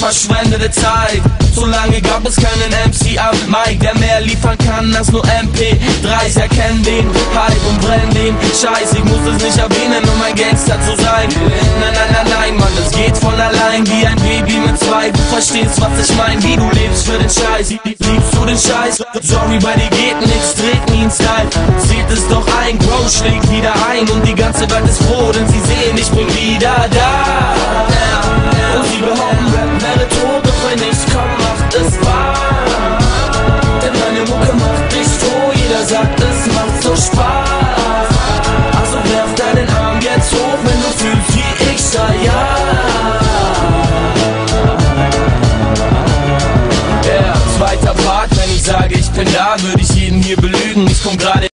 verschwendete Zeit. So lange gab es keinen MC am Mic, der mehr liefern kann als nur MP3s. Erkenn den Hype und brenn den Scheiß. Ich muss es nicht erwähnen, um ein Gangster zu sein. Nein, nein, nein, nein, Mann, das geht von allein wie ein Baby mit zwei. Du verstehst, was ich mein, wie du lebst für den Scheiß. Liebst du den Scheiß? Sorry, bei dir geht nix, trägt nie in Style. Seht es doch ein, Bro schlägt wieder ein und die ganze Welt ist froh, denn sie sehen, ich bin wieder da. Und sie behaupten, Rap wäre tot, doch wenn ich komm, macht es wahr. Denn meine Mucke macht dich froh, jeder sagt, es macht so Spaß. Also werf deinen Arm jetzt hoch, wenn du fühlst, wie ich sei, ja. Zweiter Part, wenn ich sage, ich bin da, würde ich jeden hier belügen. Ich komm gerade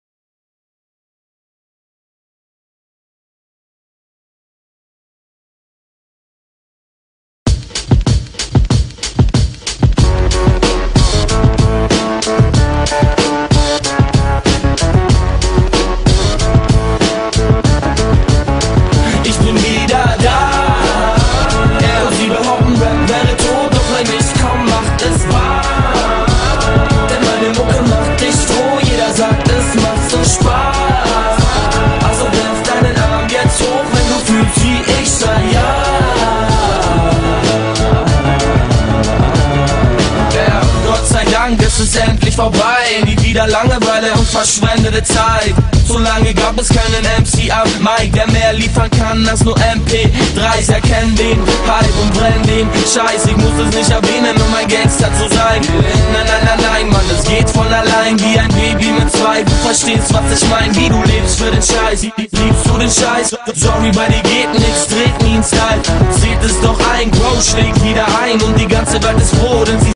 es ist endlich vorbei, nie wieder Langeweile und verschwendete Zeit. So lange gab es keinen MC am Mic, der mehr liefern kann als nur MP3s. Erkenn den Hype und brenn den Scheiß. Ich muss es nicht erwähnen, um ein Gangster zu sein. Nein, nein, nein, nein, Mann, das geht von allein wie ein Baby mit zwei. Du verstehst, was ich mein, wie du lebst für den Scheiß. Liebst du den Scheiß? Sorry, bei dir geht nix, trägt nie in Style. Seht es doch ein, Bro schlägt wieder ein und die ganze Welt ist froh, denn sie